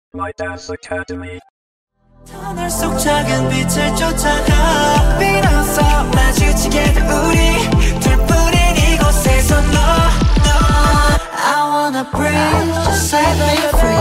My Dance Academy. 터널 속 작은 빛을 쫓아가 비로소 마주치게 된 우리 둘뿐인 이곳에서 no I wanna breathe just set me free